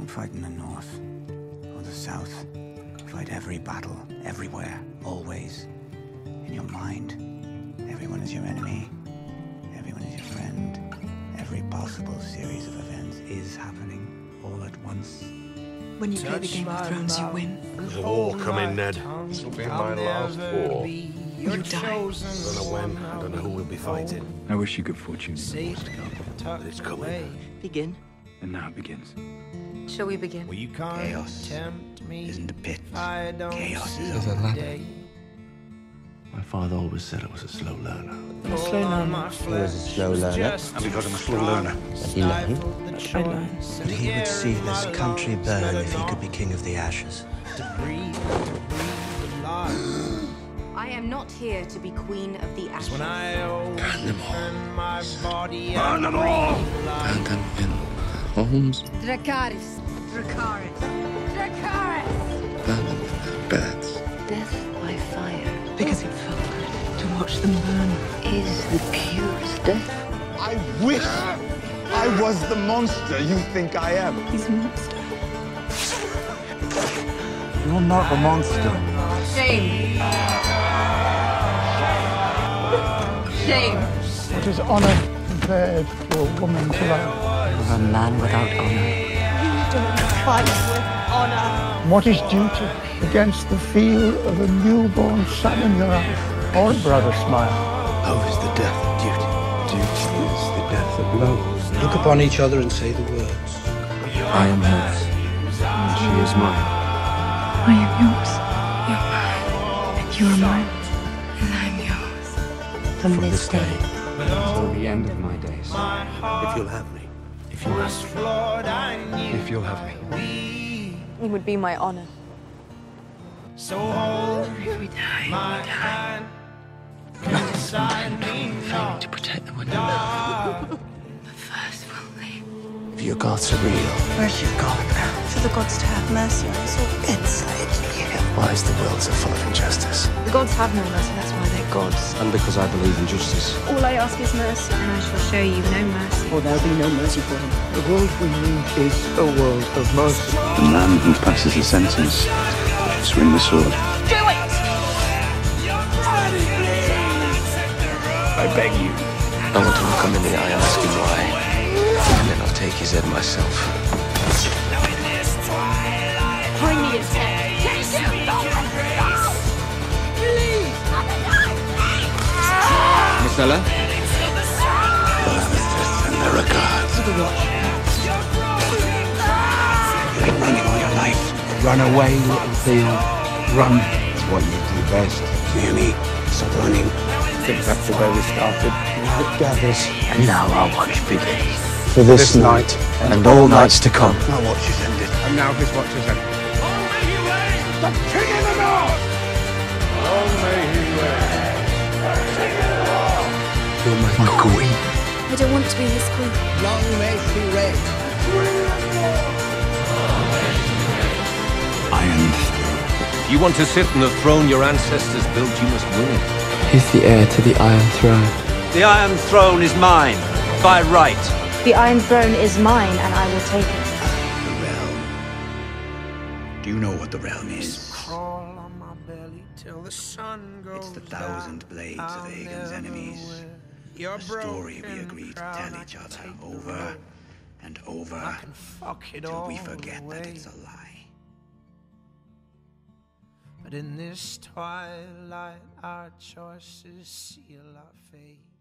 Don't fight in the north or the south. Fight every battle, everywhere, always. In your mind, everyone is your enemy. Everyone is your friend. Every possible series of events is happening all at once. When you play the Game of Thrones, you win. There's a war coming, Ned. This will be my last war. You die. I don't know when, I don't know who we'll be fighting. I wish you good fortune in the wars to come. But it's coming. Begin. And now it begins. Shall we begin? Chaos isn't the pit. Chaos is There's a ladder. My father always said I was a slow learner. A slow learner. He was a slow learner, And because I'm a slow learner, but he learned. I learn. And he would see this country burn if he could be king of the ashes. I am not here to be queen of the ashes. Burn them all. burn them all! Burn them in homes. Dracarys. Dracarys. Dracarys! Burn them in their beds. Death by fire Because it felt good to watch them burn. is the purest death. I wish I was the monster you think I am. He's a monster. You're not a monster. Shame. Shame. What is honor compared to a woman's love? You're a man without honor. You don't fight with honor. What is duty against the feel of a newborn son in your eye? Or brother smile? Love is the death of duty. Duty is the death of love. Look upon each other and say the words. I am hers, and she is mine. I am yours. You're mine. And you are mine. And I'm yours. From this day, Until the end of my days. If you'll have me. If you will. If you'll have me. It would be my honor. So hold If we die, we die. to protect the window. But first we'll leave. If your gods are real, Where's your God? For the gods to have mercy on us all. Enslaved you. why is the world so full of injustice? The gods have no mercy, that's why they're gods. And because I believe in justice. all I ask is mercy, and I shall show you no mercy. Or there'll be no mercy for him. The world we need is a world of mercy. The man who passes the sentence should swing the sword. I beg you. I want to look him in the eye and ask him why. And then I'll take his head myself. Bring me his head. Miss Ella? And there are gods. You've been running all your life. Run away, little thing. Run. It's what you do best. You hear me? Stop running. I think that's the way we started. Night gathers. And now our watch begins. For this night and all nights to come. Our watch is ended. And now his watch is ended. The king of the north! Long may he reign. You're my queen. I don't want to be his queen. Long may she reign. Iron Throne. If you want to sit on the throne your ancestors built, you must win it. He's the heir to the Iron Throne. The Iron Throne is mine, by right. The Iron Throne is mine, and I will take it. The realm. Do you know what the realm is? It's the 1,000 blades of Aegon's enemies. A story we agreed to tell each other over and over till we forget that it's a lie. But in this twilight, our choices seal our fate.